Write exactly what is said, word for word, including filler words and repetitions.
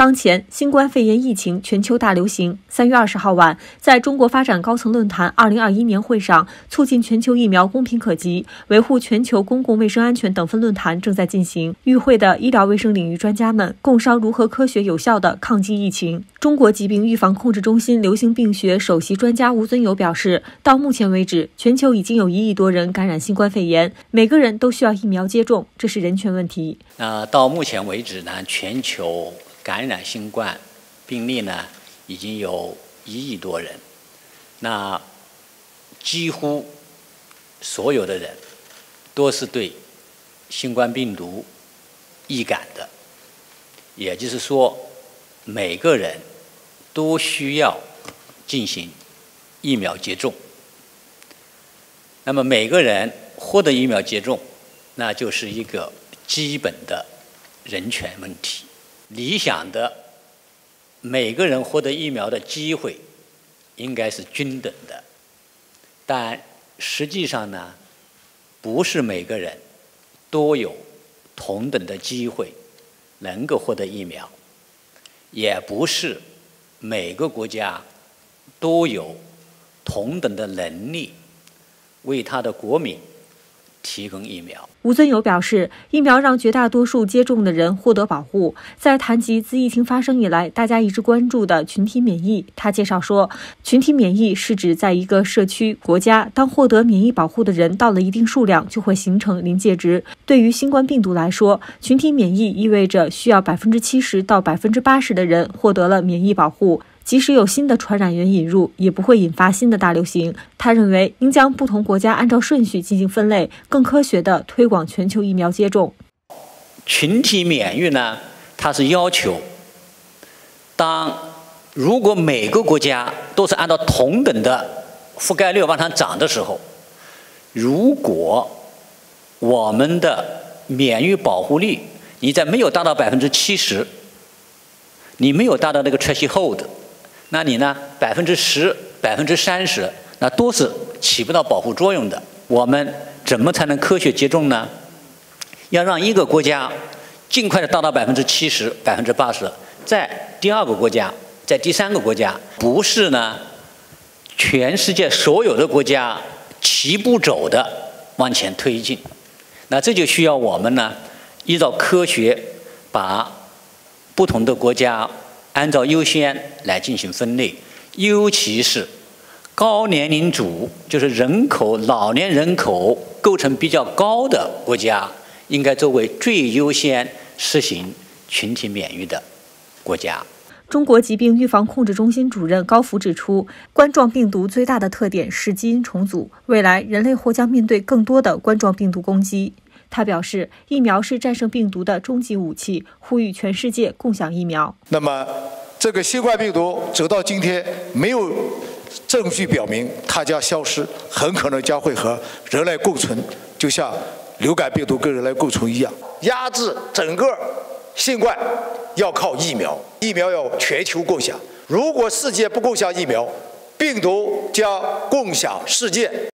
当前新冠肺炎疫情全球大流行。三月二十号晚，在中国发展高层论坛二零二一年会上，促进全球疫苗公平可及，维护全球公共卫生安全等分论坛正在进行。与会的医疗卫生领域专家们共商如何科学有效地抗击疫情。中国疾病预防控制中心流行病学首席专家吴尊友表示，到目前为止，全球已经有一亿多人感染新冠肺炎，每个人都需要疫苗接种，这是人权问题。 那到目前为止呢，全球感染新冠病例呢已经有一亿多人，那几乎所有的人都是对新冠病毒易感的，也就是说，每个人都需要进行疫苗接种。那么每个人获得疫苗接种，那就是一个基本的人权问题。理想的每个人获得疫苗的机会应该是均等的，但实际上呢，不是每个人都有同等的机会能够获得疫苗，也不是每个国家都有同等的能力为他的国民提供疫苗。 吴尊友表示，疫苗让绝大多数接种的人获得保护。在谈及自疫情发生以来大家一直关注的群体免疫，他介绍说，群体免疫是指在一个社区、国家，当获得免疫保护的人到了一定数量，就会形成临界值。对于新冠病毒来说，群体免疫意味着需要百分之七十到百分之八十的人获得了免疫保护。即使有新的传染源引入，也不会引发新的大流行。他认为，应将不同国家按照顺序进行分类，更科学地推广全球疫苗接种。 群体免疫呢，它是要求，当如果每个国家都是按照同等的覆盖率往上涨的时候，如果我们的免疫保护力你在没有达到百分之七十，你没有达到那个 threshold，那你呢，百分之十、百分之三十，那都是起不到保护作用的。我们怎么才能科学接种呢？要让一个国家尽快的达到百分之七十、百分之八十，在第二个国家，在第三个国家，不是呢，全世界所有的国家齐步走的往前推进。那这就需要我们呢，依照科学把不同的国家按照优先来进行分类，尤其是高年龄组，就是人口老年人口构成比较高的国家，应该作为最优先实行群体免疫的国家。 中国疾病预防控制中心主任高福指出，冠状病毒最大的特点是基因重组，未来人类或将面对更多的冠状病毒攻击。他表示，疫苗是战胜病毒的终极武器，呼吁全世界共享疫苗。 那么，这个新冠病毒走到今天，没有证据表明它将消失，很可能将会和人类共存，就像流感病毒跟人类共存一样。压制整个新冠要靠疫苗，疫苗要全球共享。如果世界不共享疫苗，病毒将共享世界。